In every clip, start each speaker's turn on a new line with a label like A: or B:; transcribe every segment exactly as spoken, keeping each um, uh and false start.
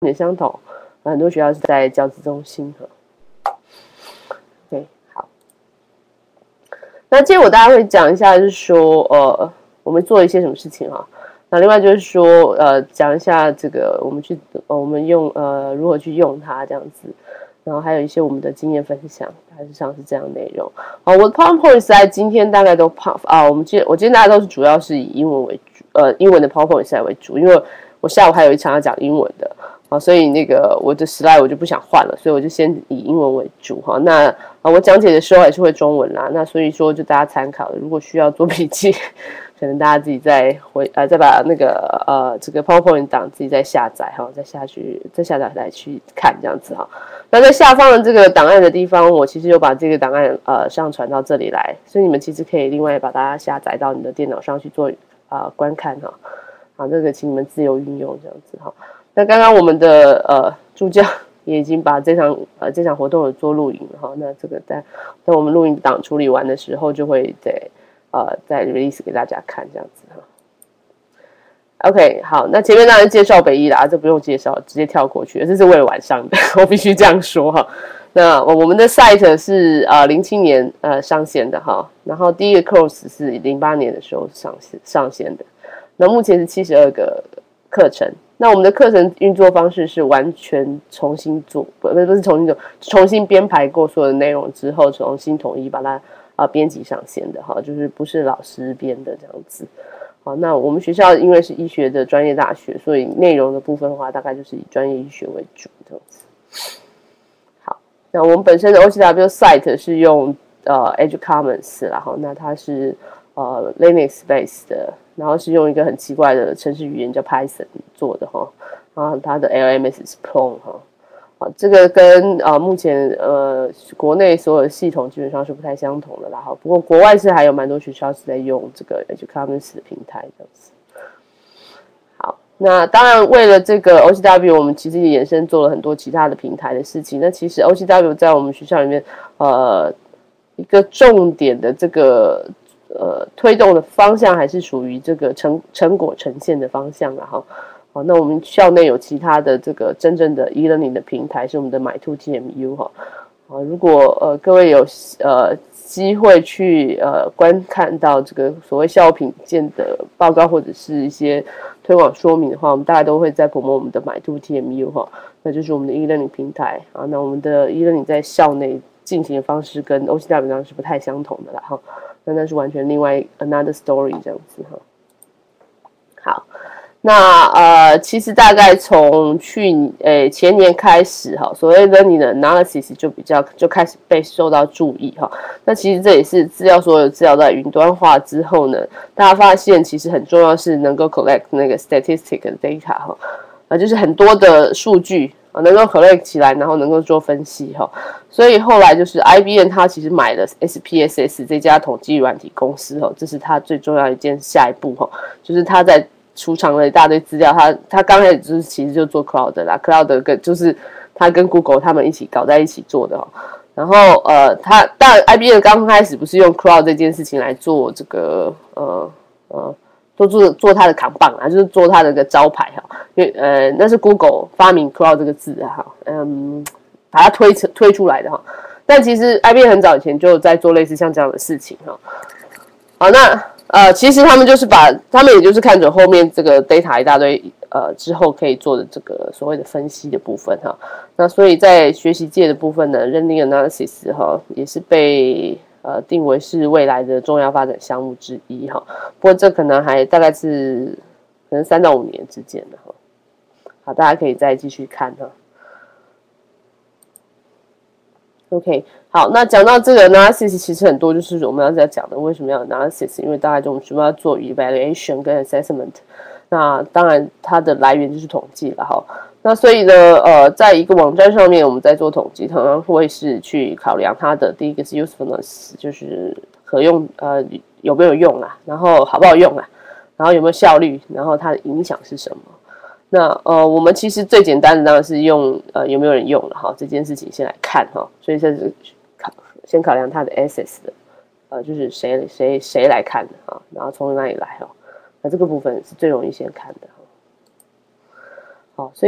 A: 也相同，很多学校是在教资中心哈。OK， 好。那今天我大概会讲一下，就是说，呃，我们做了一些什么事情哈。那另外就是说，呃，讲一下这个我们去，呃，我们用呃如何去用它这样子，然后还有一些我们的经验分享，大致上是这样的内容。好，我的 PowerPoint 在今天大概都 Pow 啊，我们今我今天大家都是主要是以英文为主，呃，英文的 PowerPoint slide为主，因为我下午还有一场要讲英文的。啊，所以那个我的 slide 我就不想换了，所以我就先以英文为主哈。那啊，我讲解的时候也是会中文啦，那所以说就大家参考，如果需要做笔记，可能大家自己再回呃再把那个呃这个 PowerPoint 档自己再下载哈，再下去再下载来去看这样子哈。那在下方的这个档案的地方，我其实有把这个档案呃上传到这里来，所以你们其实可以另外把它下载到你的电脑上去做啊、呃、观看哈。好，这个请你们自由运用这样子哈。那刚刚我们的呃助教也已经把这场呃这场活动有做录影了哈，那这个在在我们录影档处理完的时候，就会在呃再 release 给大家看这样子哈。OK， 好，那前面当然介绍北医啦，这不用介绍，直接跳过去，这是为了晚上的，我必须这样说哈。那我们的 site 是呃零七年呃上线的哈，然后第一个 course 是零八年的时候上线上线的，那目前是七十二个课程。那我们的课程运作方式是完全重新做，不不是重新做，重新编排过所有的内容之后，重新统一把它啊编辑上线的哈，就是不是老师编的这样子。好，那我们学校因为是医学的专业大学，所以内容的部分的话，大概就是以专业医学为主这样子。好，那我们本身的 O C W site 是用呃 EduCommons 啦，哈，那它是呃 Linux based 的。然后是用一个很奇怪的程式语言叫 Python 做的哈，然后它的 L M S 是 Plone 哈，啊，这个跟啊、呃、目前呃国内所有的系统基本上是不太相同的啦哈，不过国外是还有蛮多学校是在用这个 EduCommons 的平台这样子。好，那当然为了这个 O C W， 我们其实也延伸做了很多其他的平台的事情。那其实 O C W 在我们学校里面呃一个重点的这个。呃，推动的方向还是属于这个成成果呈现的方向啦哈。好，那我们校内有其他的这个真正的 e-learning 的平台，是我们的 My two T M U 哈。啊，如果呃各位有呃机会去呃观看到这个所谓校品鉴的报告或者是一些推广说明的话，我们大概都会在 promote 我们的 My two T M U 哈，那就是我们的 e-learning 平台啊。那我们的 e-learning 在校内进行的方式跟 O C W 上是不太相同的啦哈。那那是完全另外 another story 这样子哈。好，那呃，其实大概从去诶前年开始哈，所谓 learning 的 analysis 就比较就开始被受到注意哈。那其实这也是资料所有资料在云端化之后呢，大家发现其实很重要是能够 collect 那个 statistic 的 data 哈，啊，就是很多的数据。能够 collect 起来，然后能够做分析哈，所以后来就是 I B M 它其实买了 S P S S 这家统计软体公司哈，这是它最重要的一件下一步哈，就是它在储藏了一大堆资料，它它刚开始就是其实就做 cloud 啦 ，cloud 跟就是它跟 Google 他们一起搞在一起做的哈，然后呃，它当然 I B M 刚开始不是用 cloud 这件事情来做这个呃呃。做做做它的扛棒啊，就是做它的个招牌哈，因为呃那是 Google 发明 cloud 这个字哈，嗯，把它推推出来的哈。但其实 I B M 很早以前就在做类似像这样的事情哈。好，那呃其实他们就是把他们也就是看准后面这个 data 一大堆呃之后可以做的这个所谓的分析的部分哈。那所以在学习界的部分呢 ，learning analysis 哈也是被。呃，定为是未来的重要发展项目之一哈，不过这可能还大概是可能三到五年之间的哈。好，大家可以再继续看哈。OK， 好，那讲到这个 analysis， 其实很多就是我们要在讲的，为什么要 analysis？ 因为大概就我们需要做 evaluation 跟 assessment， 那当然它的来源就是统计了哈。那所以呢，呃，在一个网站上面，我们在做统计，常常会是去考量它的第一个是 usefulness， 就是可用，呃，有没有用啊，然后好不好用啊，然后有没有效率，然后它的影响是什么？那呃，我们其实最简单的当然是用呃有没有人用了哈，这件事情先来看哈，所以这是考先考量它的 access 的，呃，就是谁谁谁来看的哈，然后从哪里来哈，那这个部分是最容易先看的。好，所以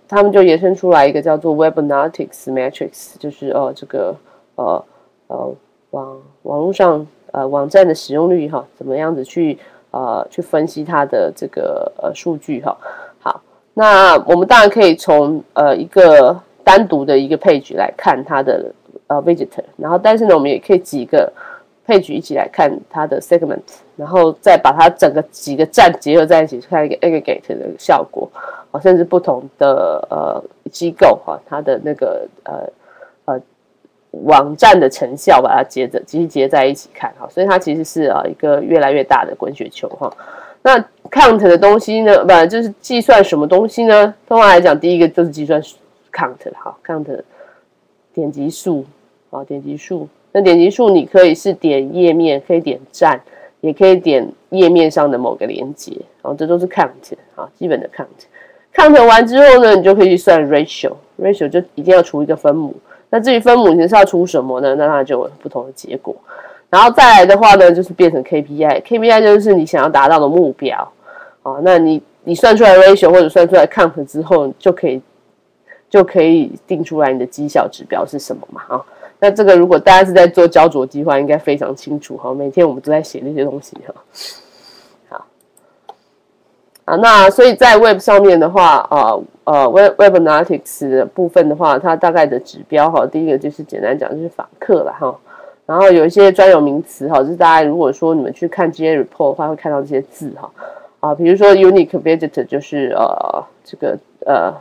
A: 他们就延伸出来一个叫做 Web Analytics Metrics， 就是呃这个呃呃网网络上呃网站的使用率哈，怎么样子去呃去分析它的这个呃数据哈。好，那我们当然可以从呃一个单独的一个 page 来看它的呃 visitor， 然后但是呢，我们也可以几个 page 一起来看它的 segment， 然后再把它整个几个站结合在一起，看一个 aggregate 的效果，啊，甚至不同的呃机构哈、啊，它的那个呃呃网站的成效，把它接着集结在一起看哈、啊，所以它其实是啊一个越来越大的滚雪球哈、啊。那 count 的东西呢，不就是计算什么东西呢？通常来讲，第一个就是计算 count 哈 ，count 点击数啊，点击数。那点击数你可以是点页面，可以点站，也可以点页面上的某个连接，然后这都是 count 啊，基本的 count。count 完之后呢，你就可以去算 ratio，ratio 就一定要除一个分母。那至于分母你是要除什么呢？那它就有不同的结果。然后再来的话呢，就是变成 K P I，K P I 就是你想要达到的目标啊。那你你算出来 ratio 或者算出来 count 之后，就可以就可以定出来你的绩效指标是什么嘛啊。那这个如果大家是在做焦灼计划，应该非常清楚哈。每天我们都在写那些东西哈。好，啊，那所以在 Web 上面的话，呃呃 Web Web Analytics 的部分的话，它大概的指标哈，第一个就是简单讲就是访客啦哈。然后有一些专有名词哈，就是大家如果说你们去看 G A report 的话，会看到这些字哈。啊，比如说 Unique Visitor 就是呃这个呃。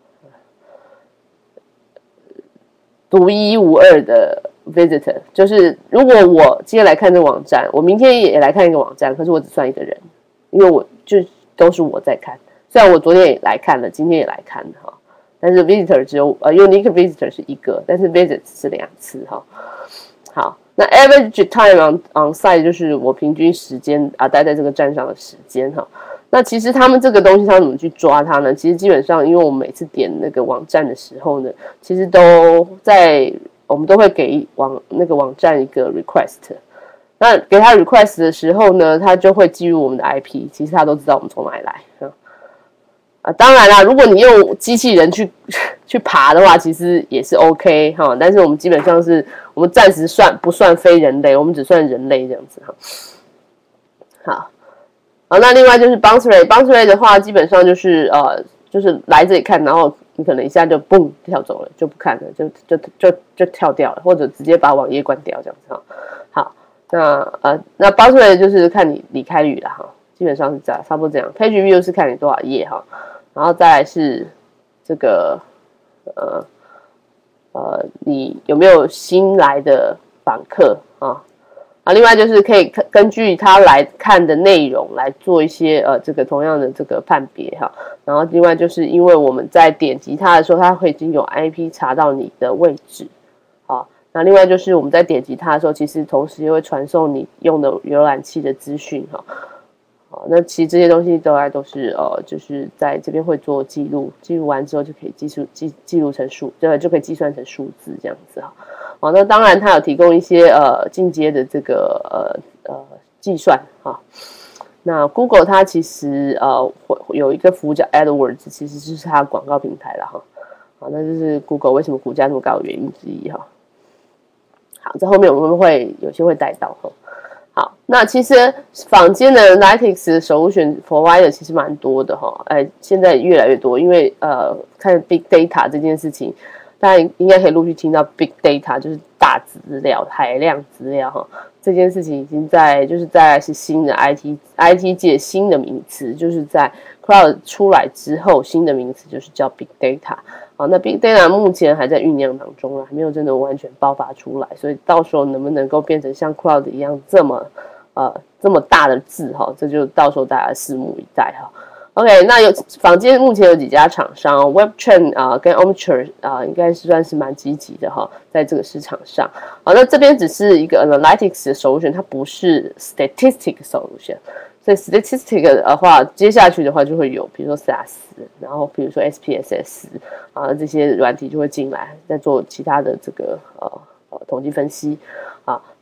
A: 独一无二的 visitor， 就是如果我今天来看这个网站，我明天也来看一个网站，可是我只算一个人，因为我就都是我在看。虽然我昨天也来看了，今天也来看了哈，但是 visitor 只有呃 unique visitor 是一个，但是 visit 是两次哈。好，那 average time on on site 就是我平均时间啊待在这个站上的时间哈。那其实他们这个东西，他怎么去抓它呢？其实基本上，因为我们每次点那个网站的时候呢，其实都在我们都会给网那个网站一个 request。那给他 request 的时候呢，他就会记录我们的 I P， 其实他都知道我们从哪里来。啊，当然啦，如果你用机器人去去爬的话，其实也是 OK 哈。但是我们基本上是我们暂时算不算非人类，我们只算人类这样子哈。好。好，那另外就是 bounce rate，bounce rate 的话，基本上就是呃，就是来这里看，然后你可能一下就蹦跳走了，就不看了，就就就就跳掉了，或者直接把网页关掉这样子哈。好，那呃，那 bounce rate 就是看你离开率了哈，基本上是这样，差不多这样。page view 是看你多少页哈，然后再来是这个呃呃，你有没有新来的访客啊？啊，另外就是可以根据他来看的内容来做一些呃这个同样的这个判别哈，然后另外就是因为我们在点击它的时候，它会已经有 I P 查到你的位置，好，那另外就是我们在点击它的时候，其实同时也会传送你用的浏览器的资讯哈，好，那其实这些东西都来都是呃就是在这边会做记录，记录完之后就可以记述记记录成数，对，就可以计算成数字这样子哈。好，那当然，它有提供一些呃进阶的这个呃呃计算哈。那 Google 它其实呃有一个服务叫 AdWords， 其实就是它的广告平台了哈。好，那就是 Google 为什么股价这么高的原因之一哈。好，在后面我们会有些会带到哈。好，那其实坊间的 Analytics 的首选 provider 其实蛮多的哈，哎，现在越来越多，因为呃看 Big Data 这件事情。大家应该可以陆续听到 big data， 就是大资料、海量资料哈。这件事情已经在就是在是新的 I T I T 界新的名词，就是在 cloud 出来之后，新的名词就是叫 big data。好，那 big data 目前还在酝酿当中啊，还没有真的完全爆发出来，所以到时候能不能够变成像 cloud 一样这么呃这么大的字哈，这就到时候大家拭目以待哈。OK， 那有坊间目前有几家厂商 ，WebTrend 啊、呃、跟 Omniture 啊、呃，应该是算是蛮积极的哈，在这个市场上。好，那这边只是一个 Analytics 的 solution， 它不是 Statistic solution。所以 Statistic 的话，接下去的话就会有，比如说 S A S， 然后比如说 S P S S 啊这些软体就会进来，再做其他的这个呃呃统计分析啊。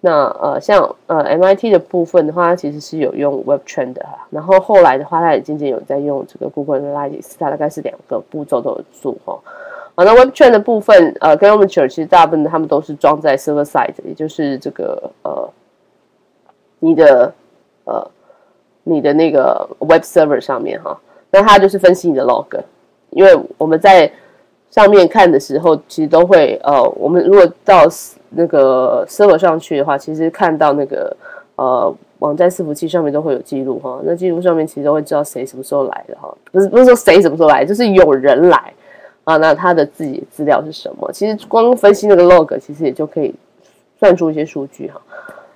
A: 那呃，像呃 M I T 的部分的话，它其实是有用 WebTrend 的哈，然后后来的话，它也渐渐有在用这个 Google Analytics， 它大概是两个步骤都有做哈。好，那 WebTrend 的部分，呃，跟 Omniture 其实大部分他们都是装在 server side， 也就是这个呃你的呃你的那个 Web Server 上面哈。那它就是分析你的 log， 因为我们在上面看的时候，其实都会呃，我们如果到那个 server 上去的话，其实看到那个呃网站伺服器上面都会有记录哈。那记录上面其实都会知道谁什么时候来的哈，不是不是说谁什么时候来，就是有人来啊。那他的自己的资料是什么？其实光分析那个 log， 其实也就可以算出一些数据哈。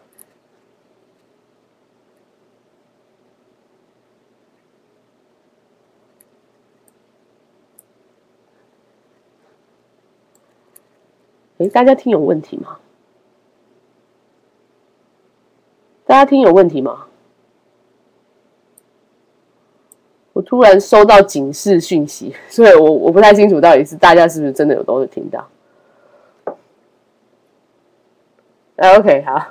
A: 诶，大家听有问题吗？大家听有问题吗？我突然收到警示讯息，所以我我不太清楚到底是大家是不是真的有都有听到。啊 ，OK， 好。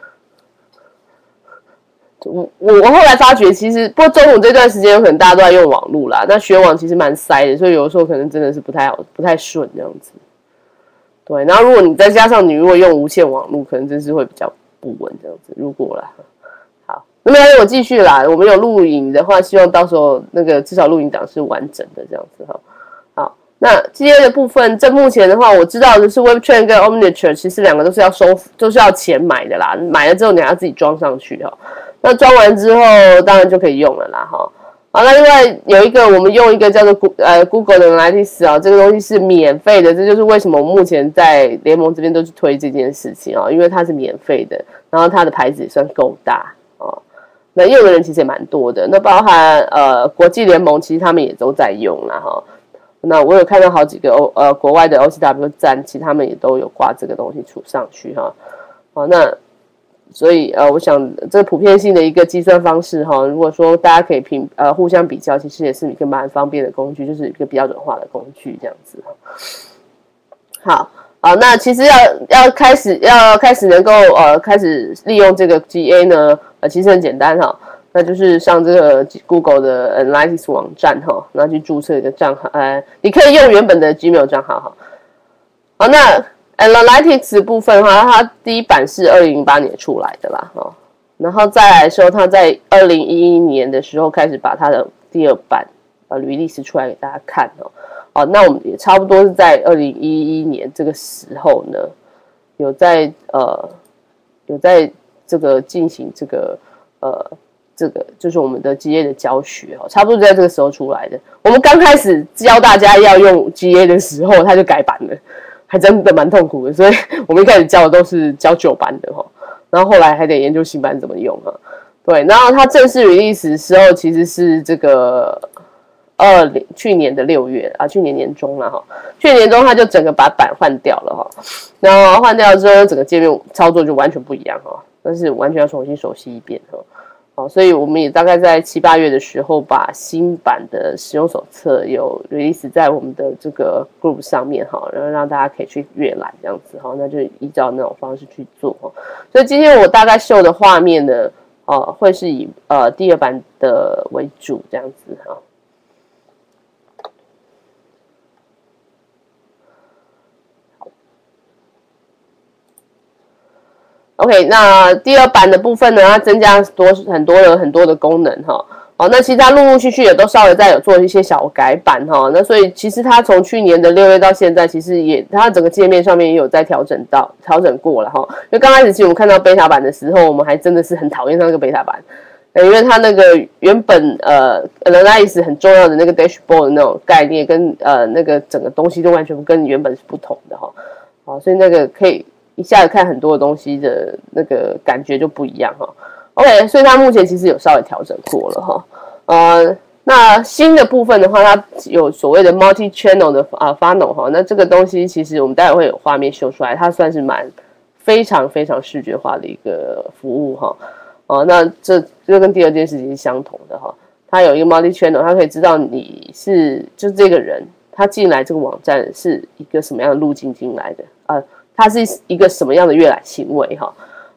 A: 我我我后来发觉，其实不过中午这段时间有可能大家都在用网络啦，那学网其实蛮塞的，所以有的时候可能真的是不太好，不太顺这样子。对，然后如果你再加上你如果用无线网络，可能真是会比较不稳这样子。如果啦，好，那么我继续啦。我们有录影的话，希望到时候那个至少录影档是完整的这样子哈。好，那今天的部分，这目前的话，我知道的是 WebTrend 跟 Omniture， 其实两个都是要收，都是要钱买的啦。买了之后你还要自己装上去哈。那装完之后，当然就可以用了啦哈。好，那另外有一个，我们用一个叫做呃 Google 的 Analytics 啊，这个东西是免费的，这就是为什么我目前在联盟这边都是推这件事情啊，因为它是免费的，然后它的牌子也算够大哦。那用的人其实也蛮多的，那包含呃国际联盟，其实他们也都在用啦哈。那我有看到好几个欧呃国外的 O C W 站，其实他们也都有挂这个东西出上去哈。好，那。所以呃，我想这普遍性的一个计算方式哈，如果说大家可以平呃互相比较，其实也是一个蛮方便的工具，就是一个标准化的工具这样子。好，好，那其实要要开始要开始能够呃开始利用这个 G A 呢，呃其实很简单哈，那就是上这个 Google 的 Analytics 网站哈，然后去注册一个账号，呃，你可以用原本的 Gmail 账号哈。好，那。Analytics 部分的话，它第一版是二零零八年出来的啦，哦，然后再来说，它在二零一一年的时候开始把它的第二版呃 release 出来给大家看哦，哦，那我们也差不多是在二零一一年这个时候呢，有在呃有在这个进行这个呃这个就是我们的 G A 的教学哦，差不多在这个时候出来的。我们刚开始教大家要用 G A 的时候，它就改版了。还真的蛮痛苦的，所以我们一开始教的都是教旧版的哈，然后后来还得研究新版怎么用哈。对，然后它正式 release 的时候其实是这个二零去年的六月啊，去年年中了哈，去年年中它就整个把版换掉了哈，然后换掉之后整个界面操作就完全不一样哈，但是完全要重新熟悉一遍哈。好，所以我们也大概在七八月的时候，把新版的使用手册有 release 在我们的这个 group 上面哈，然后让大家可以去阅览这样子哈，那就依照那种方式去做哈。所以今天我大概秀的画面呢，呃，会是以呃第二版的为主这样子哈。OK， 那第二版的部分呢，它增加多很多的很多的功能哈。好，那其实它陆陆续续也都稍微再有做一些小改版哈。那所以其实它从去年的六月到现在，其实也它整个界面上面也有在调整到调整过了哈。因为刚开始其实我们看到贝塔版的时候，我们还真的是很讨厌它那个贝塔版，因为它那个原本呃 Analytics 很重要的那个 dashboard 的那种概念跟呃那个整个东西都完全跟原本是不同的哈。好，所以那个可以。一下子看很多的东西的那个感觉就不一样哈。OK， 所以它目前其实有稍微调整过了哈。呃，那新的部分的话，它有所谓的 multi channel 的啊 funnel 哈。那这个东西其实我们待会会有画面秀出来，它算是蛮非常非常视觉化的一个服务哈。哦、呃，那这这跟第二件事情是相同的哈。它有一个 multi channel， 它可以知道你是就是这个人，他进来这个网站是一个什么样的路径进来的啊。呃它是一个什么样的阅览行为哈？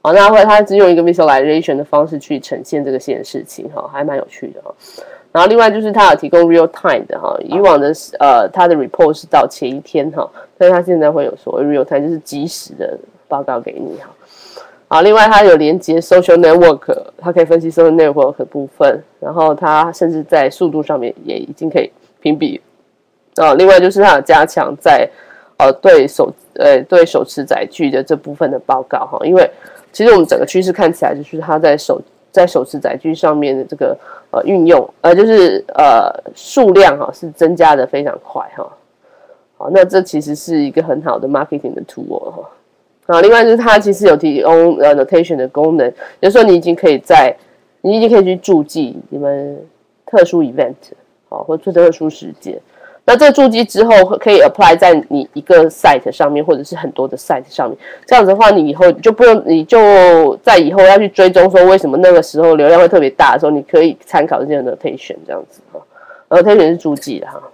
A: 好，那会它是用一个 visualization 的方式去呈现这个件事情哈，还蛮有趣的哈。然后另外就是它有提供 real time 的哈，以往的呃它的 report 是到前一天哈，但是它现在会有所谓 real time， 就是即时的报告给你哈。好，另外它有连接 social network， 它可以分析 social network 的部分，然后它甚至在速度上面也已经可以评比。啊，另外就是它有加强在呃对手呃对手持载具的这部分的报告哈，因为其实我们整个趋势看起来就是它在手在手持载具上面的这个呃运用呃就是呃数量哈是增加的非常快哈。好，那这其实是一个很好的 marketing 的 tool 哈。啊，另外就是它其实有提供呃 notation 的功能，就是说你已经可以在你已经可以去注记你们特殊 event 好或者特殊时间。那这个注记之后可以 apply 在你一个 site 上面，或者是很多的 site 上面。这样子的话，你以后就不用，你就在以后要去追踪说为什么那个时候流量会特别大的时候，你可以参考这些 notation 这样子哈。notation 是注记的哈。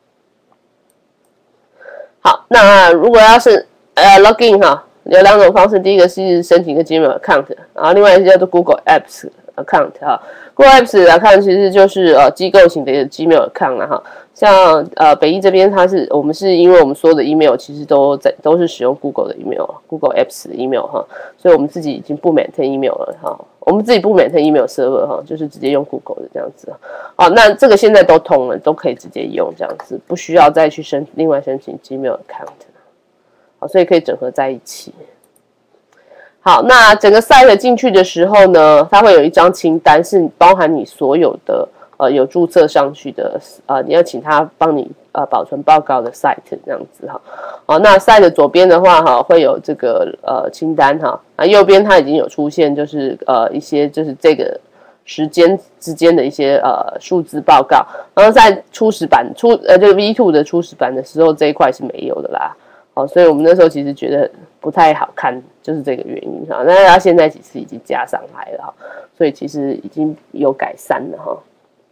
A: 好，那如果要是呃 login 哈，有两种方式，第一个是申请一个 Gmail account， 然后另外一个叫做 Google Apps account 哈。Google Apps account 其实就是呃机构型的 Gmail account 啦哈。像呃北医这边，它是我们是因为我们所有的 email 其实都在都是使用 Google 的 email，Google Apps 的 email 哈，所以我们自己已经不 maintain email 了哈，我们自己不 maintain email server 哈，就是直接用 Google 的这样子。好，那这个现在都通了，都可以直接用这样子，不需要再去申另外申请 Gmail account。好，所以可以整合在一起。好，那整个 site 进去的时候呢，它会有一张清单，是包含你所有的。呃，有注册上去的，呃，你要请他帮你呃保存报告的 site 这样子哈。好，那 site 左边的话哈，会有这个呃清单哈，那右边它已经有出现，就是呃一些就是这个时间之间的一些呃数字报告，然后在初始版初呃这个 V 二 的初始版的时候，这一块是没有的啦。好，所以我们那时候其实觉得不太好看，就是这个原因哈。那它现在其实已经加上来了哈，所以其实已经有改善了哈。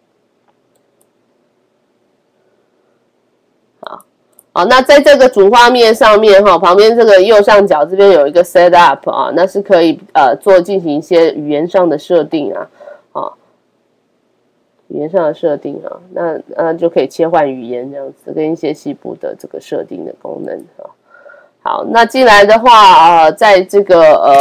A: 好，那在这个主画面上面哈，旁边这个右上角这边有一个 set up 啊，那是可以呃做进行一些语言上的设定啊，啊，语言上的设定啊，那呃就可以切换语言这样子，跟一些细部的这个设定的功能啊。好，那进来的话啊、呃，在这个呃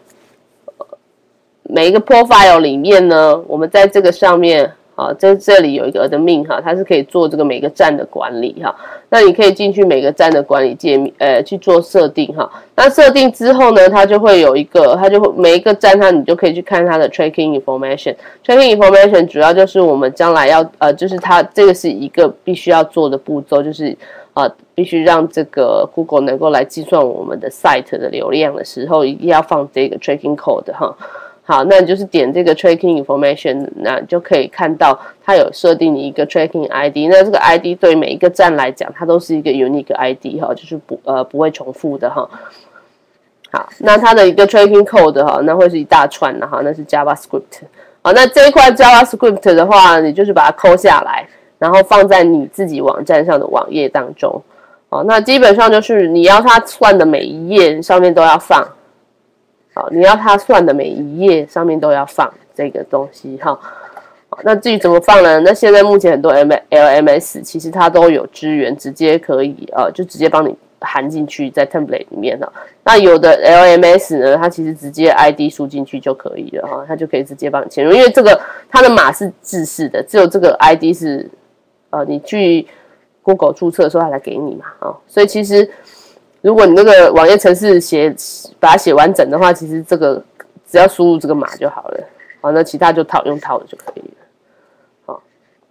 A: 每一个 profile 里面呢，我们在这个上面。好，在这里有一个 admin 哈，它是可以做这个每个站的管理哈。那你可以进去每个站的管理界面，呃，去做设定哈。那设定之后呢，它就会有一个，它就会每一个站它你就可以去看它的 tracking information。tracking information 主要就是我们将来要呃，就是它这个是一个必须要做的步骤，就是呃，必须让这个 Google 能够来计算我们的 site 的流量的时候，一定要放这个 tracking code 哈。好，那你就是点这个 tracking information， 那就可以看到它有设定你一个 tracking I D。那这个 I D 对每一个站来讲，它都是一个 unique I D 哈，就是不呃不会重复的哈。好，那它的一个 tracking code 哈，那会是一大串的哈，那是 JavaScript。好，那这一块 JavaScript 的话，你就是把它抠下来，然后放在你自己网站上的网页当中。好，那基本上就是你要它算的每一页上面都要放。好，你要它算的每一页上面都要放这个东西哈。好，那至于怎么放呢？那现在目前很多 L M S 其实它都有支援，直接可以呃就直接帮你含进去在 template 里面了。那有的 L M S 呢，它其实直接 I D 输进去就可以了哈，它就可以直接帮你嵌入，因为这个它的码是制式的，只有这个 I D 是呃你去 Google 注册的时候它才给你嘛啊，所以其实。如果你那个网页程式写把它写完整的话，其实这个只要输入这个码就好了。好，那其他就套用套的就可以了。好，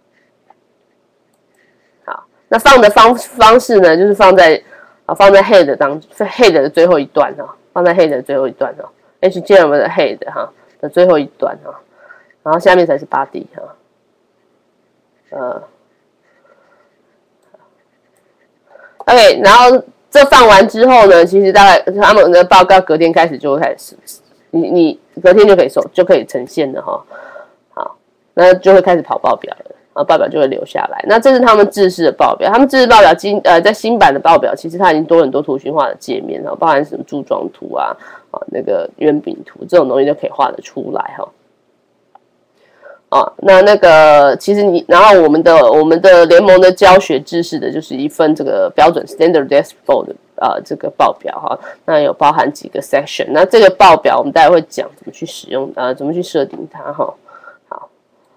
A: 好，那放的方方式呢，就是放在啊放在 head 当 head 的最后一段哈，放在 head 的最后一段哈 ，H T M L 的 head 哈的最后一段哈，然后下面才是 body 哈，呃 ，OK， 然后。这放完之后呢，其实大概他们的报告隔天开始就会开始，你你隔天就可以收就可以呈现了哈。好，那就会开始跑报表了，然后报表就会留下来。那这是他们制式的报表，他们制式报表新呃在新版的报表，其实它已经多很多图形化的界面，然后包含什么柱状图啊， 啊那个圆饼图这种东西就可以画得出来哈。啊，那那个其实你，然后我们的我们的联盟的教学知识的就是一份这个标准 standard dashboard 的呃这个报表哈，那有包含几个 section， 那这个报表我们待会会讲怎么去使用，呃，怎么去设定它哈。好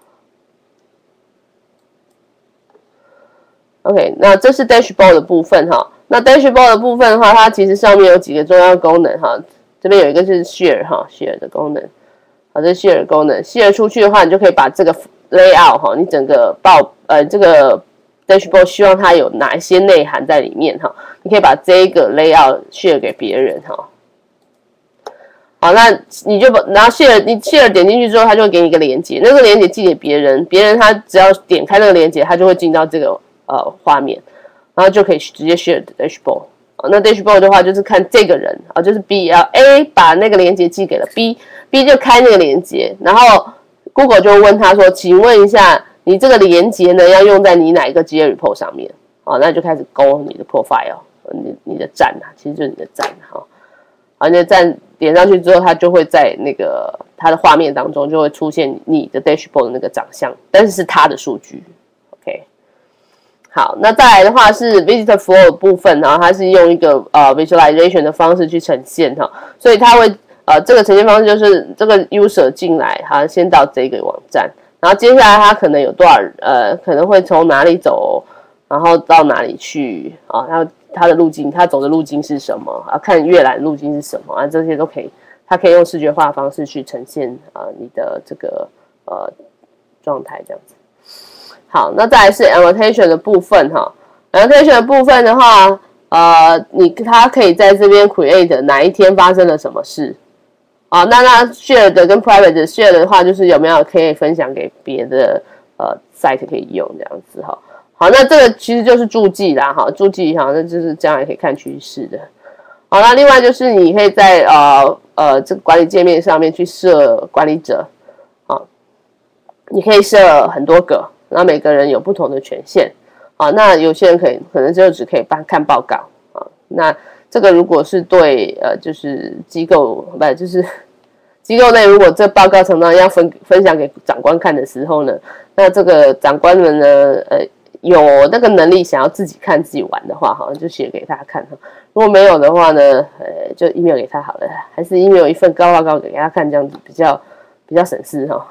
A: ，OK， 那这是 dashboard 的部分哈。那 dashboard 的部分的话，它其实上面有几个重要功能哈，这边有一个是 share 哈 ，share 的功能。好，这 share 功能 ，share 出去的话，你就可以把这个 layout 哈，你整个报呃这个 dashboard 希望它有哪一些内涵在里面哈，你可以把这个 layout share 给别人哈。好，那你就把然后 share 你 share 点进去之后，它就会给你一个连接，那个连接寄给别人，别人他只要点开那个连接，他就会进到这个呃画面，然后就可以直接 share dashboard。那 dashboard 的话，就是看这个人啊，就是 B 啊 A 把那个连接寄给了 B。B 就开那个连接，然后 Google 就问他说：“请问一下，你这个连接呢要用在你哪一个 G A report 上面？”好，那就开始勾你的 profile， 你你的站啊，其实就是你的站哈。好，你的站点上去之后，它就会在那个它的画面当中就会出现你的 dashboard 的那个长相，但是是它的数据。OK， 好，那再来的话是 visitor flow 的部分，然后它是用一个呃 visualization 的方式去呈现哈，所以它会。呃，这个呈现方式就是这个 user 进来，他先到这个网站，然后接下来他可能有多少呃，可能会从哪里走，然后到哪里去啊？他他的路径，他走的路径是什么啊？看阅览路径是什么啊？这些都可以，他可以用视觉化的方式去呈现啊你的这个呃状态这样子。好，那再来是 annotation 的部分哈 ，annotation 的部分的话，呃，你他可以在这边 create 哪一天发生了什么事。啊，那那 share 的跟 private 的 share 的话，就是有没有可以分享给别的呃 site 可以用这样子哈。好，那这个其实就是注记啦哈，注记哈，那就是这样也可以看趋势的。好，那另外就是你可以在呃呃这个管理界面上面去设管理者，啊，你可以设很多个，那每个人有不同的权限。啊，那有些人可以可能就只可以看报告啊，那。这个如果是对呃，就是机构不就是机构内，如果这报告常常要分分享给长官看的时候呢，那这个长官们呢，呃，有那个能力想要自己看自己玩的话，哈，就写给他看哈。如果没有的话呢，呃，就 email 给他好了，还是 email 一份高报告给他看，这样子比较比较省事哈。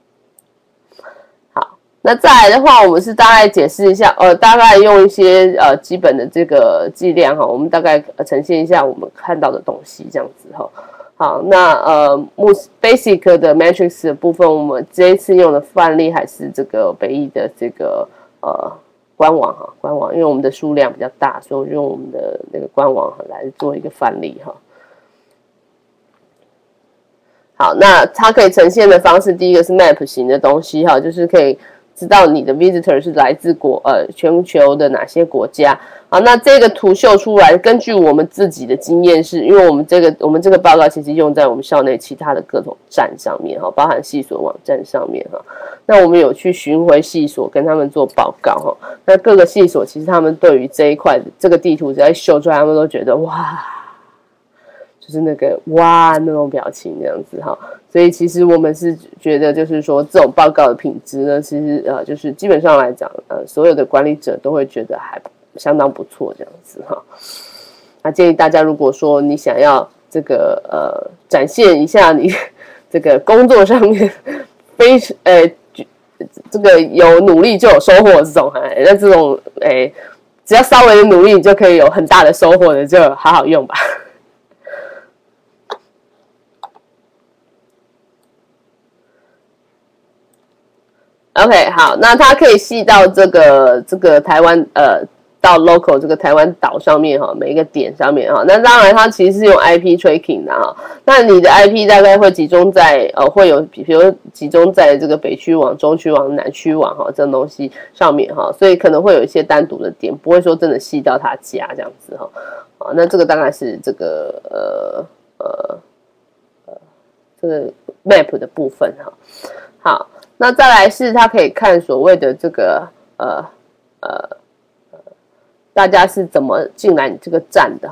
A: 那再来的话，我们是大概解释一下，呃，大概用一些呃基本的这个计量哈，我们大概呈现一下我们看到的东西，这样子哈。好，那呃，basic 的 matrix 的部分，我们这一次用的范例还是这个北艺的这个呃官网哈，官网，因为我们的数量比较大，所以我用我们的那个官网来做一个范例哈。好，那它可以呈现的方式，第一个是 map 型的东西哈，就是可以。知道你的 visitor 是来自国呃全球的哪些国家啊？那这个图秀出来，根据我们自己的经验是，因为我们这个我们这个报告其实用在我们校内其他的各种站上面哈，包含系所网站上面哈。那我们有去巡回系所跟他们做报告哈。那各个系所其实他们对于这一块这个地图只要秀出来，他们都觉得哇。就是那个哇那种表情这样子哈，所以其实我们是觉得就是说这种报告的品质呢，其实呃就是基本上来讲，呃所有的管理者都会觉得还相当不错这样子哈。那建议大家如果说你想要这个呃展现一下你这个工作上面非呃这个有努力就有收获这种，哎那这种哎只要稍微的努力你就可以有很大的收获的，就好好用吧。OK， 好，那它可以细到这个这个台湾呃到 local 这个台湾岛上面哈，每一个点上面哈。那当然它其实是用 I P tracking 的哈。那你的 I P 大概会集中在呃会有比如集中在这个北区网、中区网、南区网哈这种东西上面哈，所以可能会有一些单独的点，不会说真的细到他家这样子哈。好，那这个大概是这个呃呃呃这个 map 的部分哈。好。那再来是它可以看所谓的这个呃呃大家是怎么进来你这个站的哈。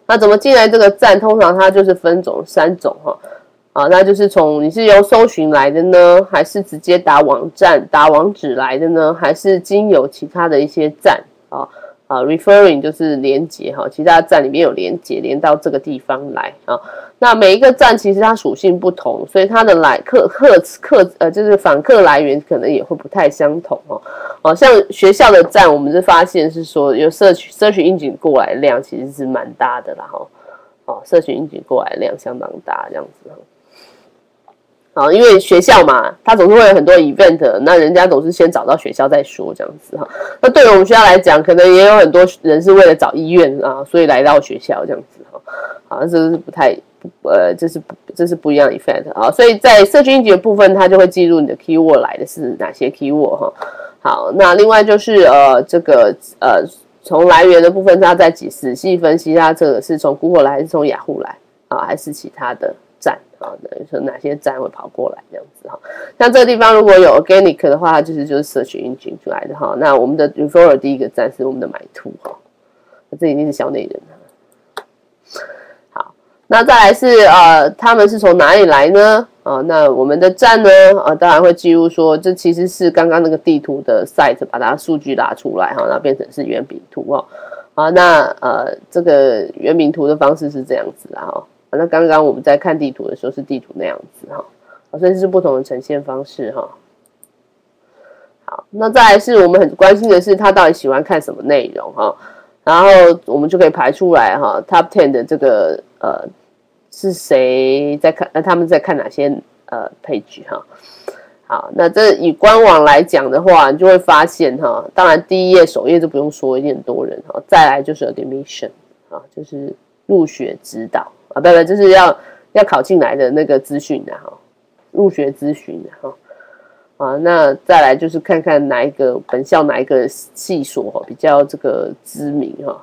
A: 那怎么进来这个站？通常它就是分种三种哈。啊，那就是从你是由搜寻来的呢，还是直接打网站、打网址来的呢？还是经由其他的一些站啊啊 ，referring 就是连接哈，其他站里面有连接，连到这个地方来啊。那每一个站其实它属性不同，所以它的来客客客呃就是访客来源可能也会不太相同哦。哦，像学校的站，我们是发现是说有社区社区引擎过来量其实是蛮大的啦哈。哦，社群引擎过来量相当大这样子哈。啊，因为学校嘛，它总是会有很多 event， 那人家总是先找到学校再说这样子哈。那对于我们学校来讲，可能也有很多人是为了找医院啊，所以来到学校这样子哈。啊，这是不太呃，这是这是不一样的 event 啊。所以在社群引擎的部分，它就会记录你的 keyword 来的是哪些 keyword 哈。好，那另外就是呃这个呃从来源的部分，它再仔细分析它这个是从 Google 来还是从雅虎来啊，还是其他的站。啊，等于说哪些站会跑过来这样子哈？像这个地方如果有 organic 的话，它就是就是社群引擎出来的哈。那我们的 referral 第一个站是我们的买图哈，这一定是小内人哈。好，那再来是呃，他们是从哪里来呢？啊，那我们的站呢？啊，当然会记录说，这其实是刚刚那个地图的 site 把它数据拉出来哈，那变成是圆饼图哦。啊，那呃，这个圆饼图的方式是这样子啦哈。那刚刚我们在看地图的时候是地图那样子哈，所以是不同的呈现方式哈。好，那再来是我们很关心的是他到底喜欢看什么内容哈，然后我们就可以排出来哈 ，top ten 的这个呃是谁在看，呃他们在看哪些呃 page 哈。好，那这以官网来讲的话，你就会发现哈，当然第一页首页就不用说，一定很多人哈，再来就是 admission 啊，就是入学指导。啊，不不，就是要要考进来的那个资讯的哈，入学咨询的哈，啊，那再来就是看看哪一个本校哪一个系所哈比较这个知名哈，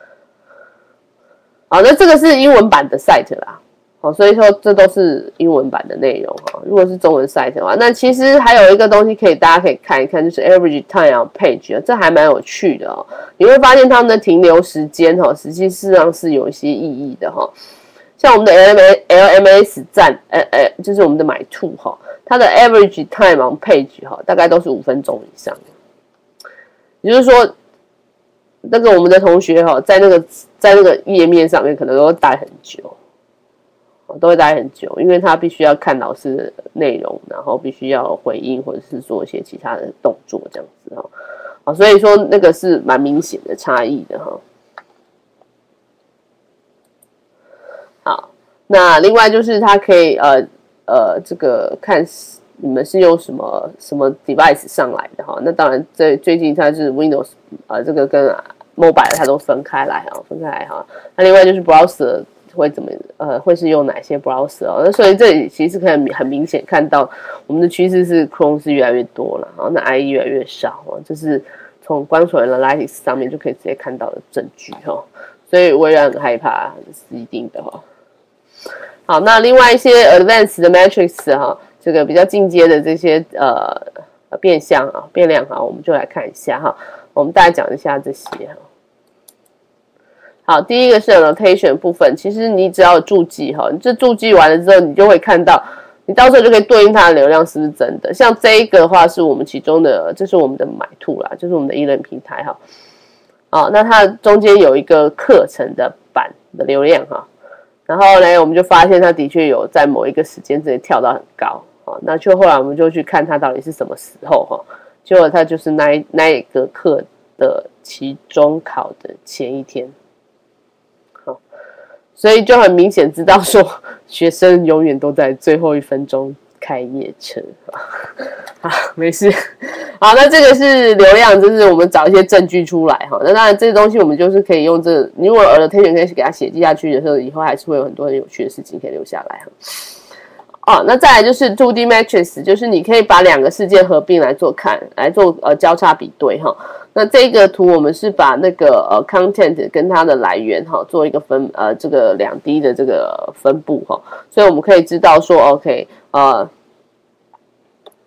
A: 好，那这个是英文版的 site 啦，好，所以说这都是英文版的内容哈。如果是中文 site 的话，那其实还有一个东西可以大家可以看一看，就是 average time on page， 这还蛮有趣的哦。你会发现他们的停留时间哈，实际事实上是有一些意义的哈。像我们的 L M S 站，呃呃，就是我们的买兔哈，它的 average time on page 哈，大概都是五分钟以上。也就是说，那个我们的同学哈，在那个在那个页面上面可能都会待很久，都会待很久，因为他必须要看老师的内容，然后必须要回应或者是做一些其他的动作这样子哈。啊，所以说那个是蛮明显的差异的哈。好，那另外就是它可以呃呃这个看你们是用什么什么 device 上来的哈。那当然最最近它是 Windows 呃这个跟 Mobile 它都分开来哈，分开来哈。那另外就是 browser 会怎么呃会是用哪些 browser 哦？那所以这里其实可以很明显看到我们的趋势是 Chrome 是越来越多了，哈，那 I E 越来越少哦，这是从光谱 Analytics 上面就可以直接看到的证据哈。所以微软很害怕是一定的哈。好，那另外一些 advanced 的 matrix 哈，这个比较进阶的这些呃变相啊变量哈，我们就来看一下哈。我们大概讲一下这些哈。好，第一个是 annotation 部分，其实你只要有注记哈，你这注记完了之后，你就会看到，你到时候就可以对应它的流量是不是真的。像这一个的话，是我们其中的，这是我们的买兔啦，就是我们的 e-learn 平台哈。啊，那它中间有一个课程的版的流量哈。然后呢，我们就发现它的确有在某一个时间之内跳到很高，好，那就后来我们就去看它到底是什么时候哈，结果它就是那一那一个课的期中考的前一天，好，所以就很明显知道说学生永远都在最后一分钟开夜车，好，没事。好，那这个是流量，就是我们找一些证据出来哈。那当然，这些东西我们就是可以用这个，你如果 annotation 可以给它写记下去的时候，以后还是会有很多很有趣的事情可以留下来哈。哦，那再来就是 two D matrix， 就是你可以把两个事件合并来做看，来做呃交叉比对哈。那这个图我们是把那个呃 content 跟它的来源哈做一个分呃这个两 D 的这个分布哈，所以我们可以知道说 OK 呃。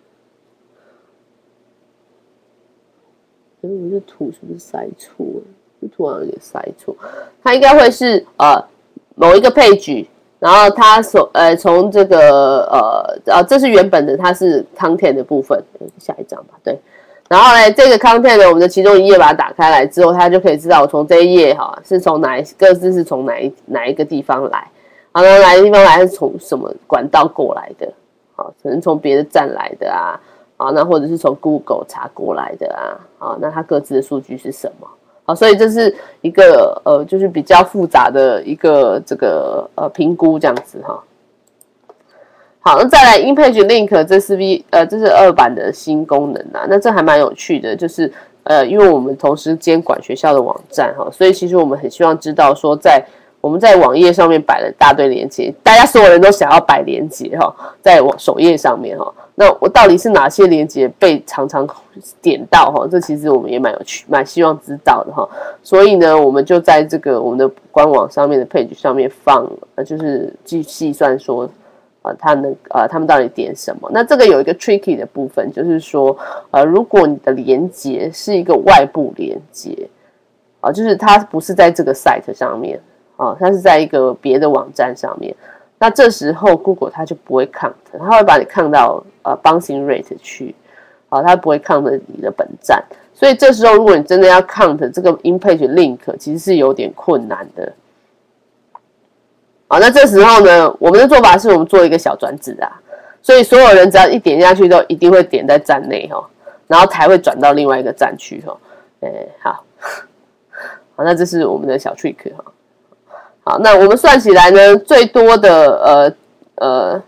A: 可是我这图是不是塞错了？ 突然有点塞错，它应该会是呃某一个page，然后它所呃从这个呃呃这是原本的，它是 content 的部分，下一张吧，对。然后呢，这个 content 呢，我们的其中一页把它打开来之后，它就可以知道我从这一页哈是从哪一各自是从哪一哪一个地方来，然后哪一个地方来是从什么管道过来的，好，可能从别的站来的啊，啊，那或者是从 Google 查过来的啊，啊，那它各自的数据是什么？好，所以这是一个呃，就是比较复杂的一个这个呃评估这样子哈。好，那再来 InPage Link， 这是 V 呃，这是二版的新功能啊。那这还蛮有趣的，就是呃，因为我们同时监管学校的网站哈，所以其实我们很希望知道说在，在我们在网页上面摆了一大堆连结，大家所有人都想要摆连结哈，在网首页上面哈。那我到底是哪些连结被常常点到哈？这其实我们也蛮有趣，蛮希望知道的哈。所以呢，我们就在这个我们的官网上面的 page 上面放，呃，就是去细算说。呃，他能呃，他们到底点什么？那这个有一个 tricky 的部分，就是说，呃，如果你的连结是一个外部连结，啊、呃，就是它不是在这个 site 上面，啊、呃，它是在一个别的网站上面，那这时候 Google 它就不会 count， 它会把你 count 到呃 bouncing rate 去，啊、呃，它不会 count 你的本站，所以这时候如果你真的要 count 这个 InPage Link， 其实是有点困难的。好，那这时候呢，我们的做法是我们做一个小转址啊，所以所有人只要一点下去都一定会点在站内哈，然后才会转到另外一个站区哈。哎，好，好，那这是我们的小 trick 哈。好，那我们算起来呢，最多的呃呃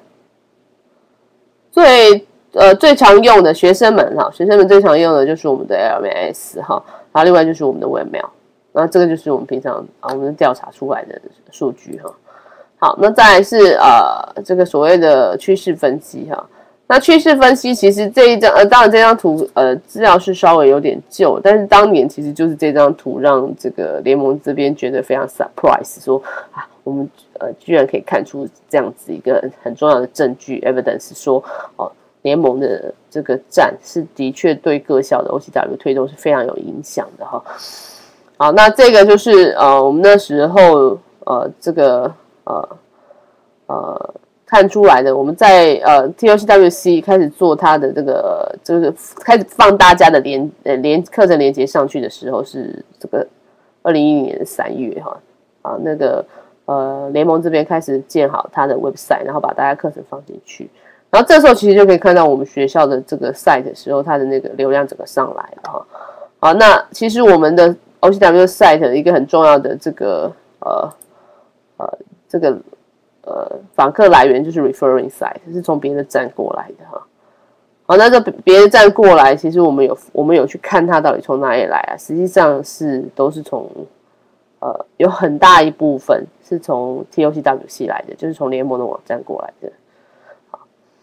A: 最呃最常用的学生们哈，学生们最常用的就是我们的 L M S 哈，然后另外就是我们的 Webmail， 然后这个就是我们平常啊我们调查出来的数据哈。好，那再来是呃这个所谓的趋势分析哈。那趋势分析其实这一张呃当然这张图呃资料是稍微有点旧，但是当年其实就是这张图让这个联盟这边觉得非常 surprise， 说啊我们呃居然可以看出这样子一个很重要的证据 evidence， 说哦联盟的这个站是的确对各校的 O C W 推动是非常有影响的哈。好，那这个就是呃我们那时候呃这个。呃呃，看出来的，我们在呃 T O C W C 开始做它的这个，就是开始放大家的连呃连课程连结上去的时候，是这个二零一零年的三月哈啊，那个呃联盟这边开始建好它的 website， 然后把大家课程放进去，然后这时候其实就可以看到我们学校的这个 site 的时候，它的那个流量整个上来了哈。好，那其实我们的 O C W site 的一个很重要的这个呃呃。这个呃访客来源就是 referring site， 是从别的站过来的哈。好，那这别的站过来，其实我们有我们有去看它到底从哪里来啊？实际上是都是从呃有很大一部分是从 T O C W C 来的，就是从联盟的网站过来的。好，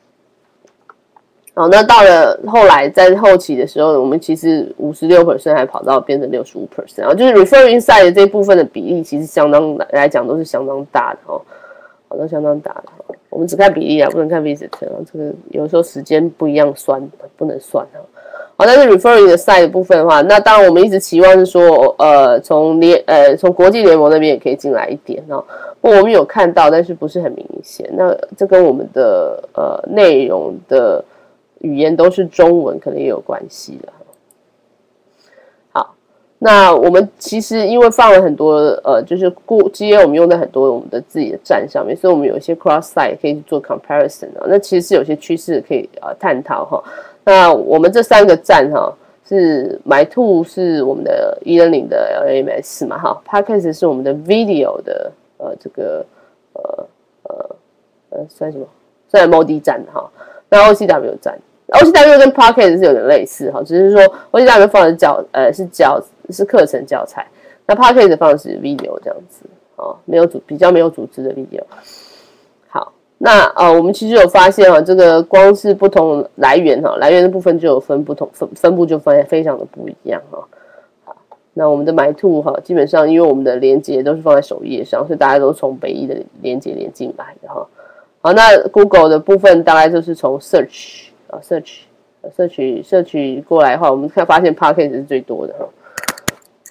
A: 好，那到了后来在后期的时候，我们其实 百分之五十六 还跑到变成 百分之六十五， 然后就是 referring site 的这一部分的比例，其实相当来讲都是相当大的哦，好，都相当大的。我们只看比例啊，不能看 visit， 这个有时候时间不一样算，不能算啊。好，但是 referring 的 site 的部分的话，那当然我们一直期望是说，呃，从联呃从国际联盟那边也可以进来一点哦。不过我们有看到，但是不是很明显。那这跟我们的呃内容的语言都是中文，可能也有关系的。好，那我们其实因为放了很多呃，就是固 G A 我们用在很多我们的自己的站上面，所以我们有一些 cross site 可以去做 comparison 啊。那其实是有些趋势可以呃探讨哈。那我们这三个站哈是 MyToo 是我们的 e-learning 的 L M S 嘛哈 ，Podcast 是我们的 video 的呃这个呃呃呃算什么？算 Modi 站哈。那 O C W 站。O C W 跟 Podcast 是有点类似哈，只是说 O C W 放的教呃是教是课程教材，那 Podcast 放的是 video 这样子哦，没有组比较没有组织的 video。好，那呃我们其实有发现哈，这个光是不同来源哈，来源的部分就有分不同分分布就分非常的不一样哈。好，那我们的 MyToo 哈，基本上因为我们的连结都是放在首页上，所以大家都从北一的连结连进来的哈。好，那 Google 的部分大概就是从 Search。啊 ，search，search，search 过来的话，我们看发现 Podcast 是最多的哈。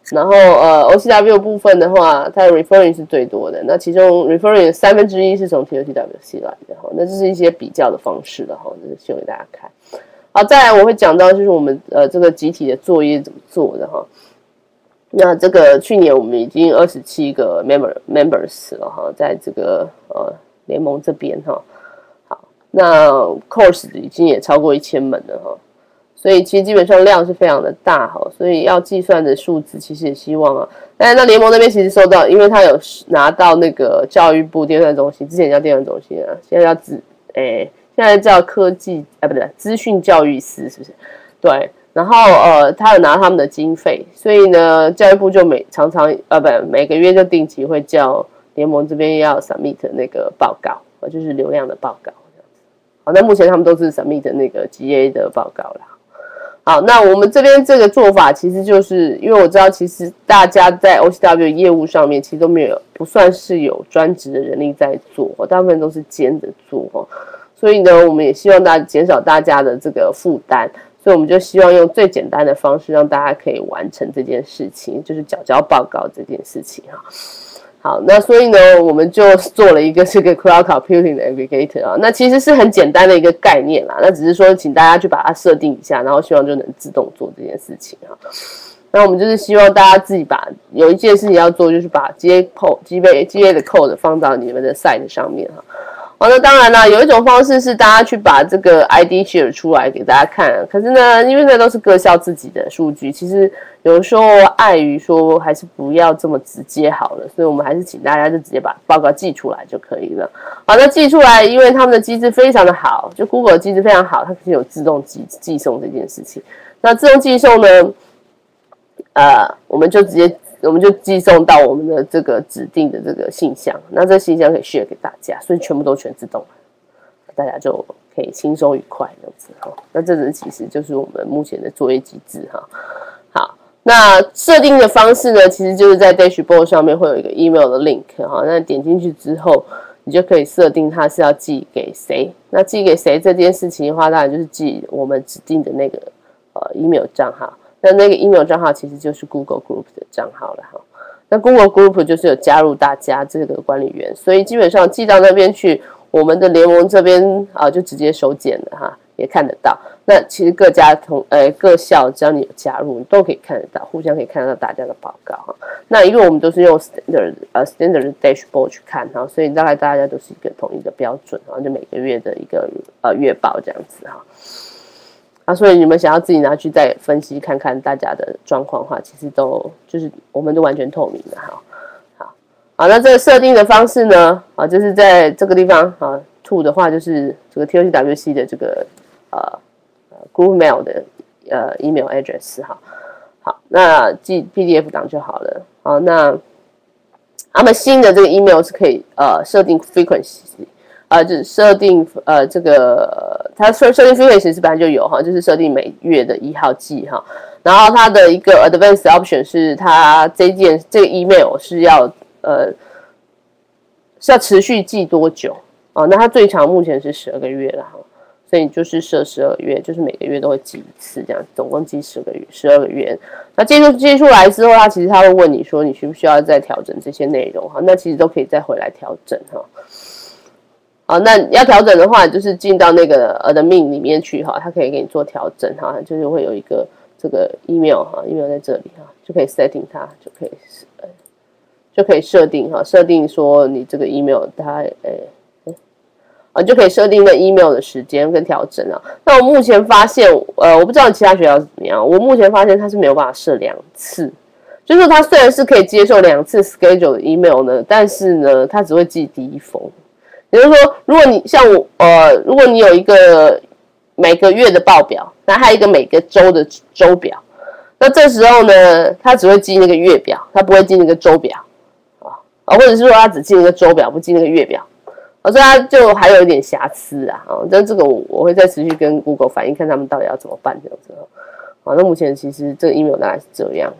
A: 然后呃 O C W 部分的话，它的 referring 是最多的，那其中 referring 三分之一是从 T O C W C 来的哈，那这是一些比较的方式了哈，这是秀给大家看。好，再来我会讲到就是我们呃这个集体的作业怎么做的哈。那这个去年我们已经二十七个 member members 了哈，在这个呃联盟这边哈。好，那 course 已经也超过一千门了哈。所以其实基本上量是非常的大哈，所以要计算的数字其实也希望啊，但是那联盟那边其实收到，因为他有拿到那个教育部电算中心，之前叫电算中心啊，现在叫资诶，现在叫科技啊不对，资讯教育司是不是？对，然后呃，他有拿他们的经费，所以呢，教育部就每常常呃不每个月就定期会叫联盟这边要 submit 那个报告，就是流量的报告这样子。好，那目前他们都是 submit 那个 G A 的报告啦。好，那我们这边这个做法其实就是因为我知道，其实大家在 O C W 业务上面其实都没有不算是有专职的人力在做，大部分都是兼着做，所以呢，我们也希望大家减少大家的这个负担，所以我们就希望用最简单的方式让大家可以完成这件事情，就是缴交报告这件事情哈。好，那所以呢，我们就做了一个这个 Cloud Computing 的 Aggregator 啊，那其实是很简单的一个概念啦，那只是说请大家去把它设定一下，然后希望就能自动做这件事情哈。那我们就是希望大家自己把有一件事情要做，就是把 G A code、G A、G A 的 code 放到你们的 site 上面哈。好，那当然啦，有一种方式是大家去把这个 I D share 出来给大家看，可是呢，因为那都是各校自己的数据，其实有时候碍于说还是不要这么直接好了，所以我们还是请大家就直接把报告寄出来就可以了。好，那寄出来，因为他们的机制非常的好，就 Google 的机制非常好，它是有自动寄寄送这件事情。那自动寄送呢，呃，我们就直接。我们就寄送到我们的这个指定的这个信箱，那这信箱可以 share 给大家，所以全部都全自动，大家就可以轻松愉快这样子哈。那这个其实就是我们目前的作业机制哈。好，那设定的方式呢，其实就是在 Dashboard 上面会有一个 email 的 link 哈，那点进去之后，你就可以设定它是要寄给谁。那寄给谁这件事情的话，当然就是寄我们指定的那个呃 email 账号。那那个 email 账号其实就是 Google Group 的账号了哈。那 Google Group 就是有加入大家这个管理员，所以基本上寄到那边去，我们的联盟这边啊就直接收件了哈，也看得到。那其实各家同呃各校只要你有加入，你都可以看得到，互相可以看得到大家的报告哈。那因为我们都是用 standard 呃 standard dashboard 去看哈，所以大概大家都是一个统一的标准哈，就每个月的一个呃月报这样子哈。啊，所以你们想要自己拿去再分析看看大家的状况的话，其实都就是我们都完全透明的哈。好，好，那这个设定的方式呢，啊，就是在这个地方啊 ，to 的话就是这个 T O C W C 的这个呃 Group Mail 的呃 email address 哈。好，那寄 P D F 档就好了。好，那他们新的这个 email 是可以呃设定 frequency。呃，就是设定呃这个，它设设定 frequency 是本来就有哈，就是设定每月的一号寄哈，然后它的一个 advanced option 是它这件这个 email 是要呃是要持续寄多久啊？那它最长目前是十二个月了哈，所以就是设十二个月，就是每个月都会寄一次这样，总共寄十个月，十二个月。那寄出寄出来之后，它其实它会问你说你需不需要再调整这些内容哈，那其实都可以再回来调整哈。好，那要调整的话，就是进到那个 admin 里面去哈，它可以给你做调整哈，就是会有一个这个 email 哈 ，email 在这里哈，就可以 setting 它，就可以呃，就可以设定哈，设定说你这个 email 它诶，啊，就可以设定那 email 的时间跟调整啊。那我目前发现，呃，我不知道其他学校是怎么样，我目前发现它是没有办法设两次，就是说它虽然是可以接受两次 schedule 的 email 呢，但是呢，它只会寄第一封。也就是说，如果你像我，呃，如果你有一个每个月的报表，然后还有一个每个周的周表，那这时候呢，它只会记那个月表，它不会记那个周表啊，或者是说它只记那个周表，不记那个月表，啊，所以它就还有一点瑕疵啊。啊，但这个我我会再持续跟 Google 反映，看他们到底要怎么办这样子啊。好，那目前其实这个 email 大概是这样。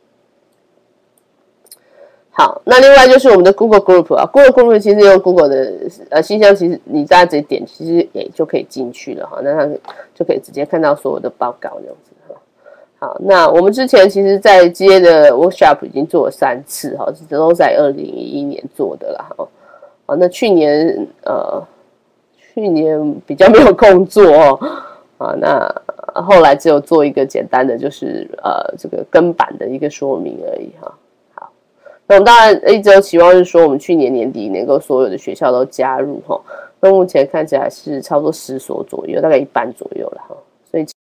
A: 好，那另外就是我们的 Google Group 啊 ，Google Group 其实用 Google 的呃信箱，其实你大家直接点，其实也就可以进去了哈，那它就可以直接看到所有的报告这样子哈。 好，那我们之前其实在接的 workshop 已经做了三次哈，这都在二零一一年做的啦哈。好，那去年呃去年比较没有空做哦，啊，那后来只有做一个简单的就是呃这个跟版的一个说明而已哈。好，那我们当然一直有期望是说我们去年年底能够所有的学校都加入哈，那目前看起来是差不多十所左右，大概一半左右了哈。所以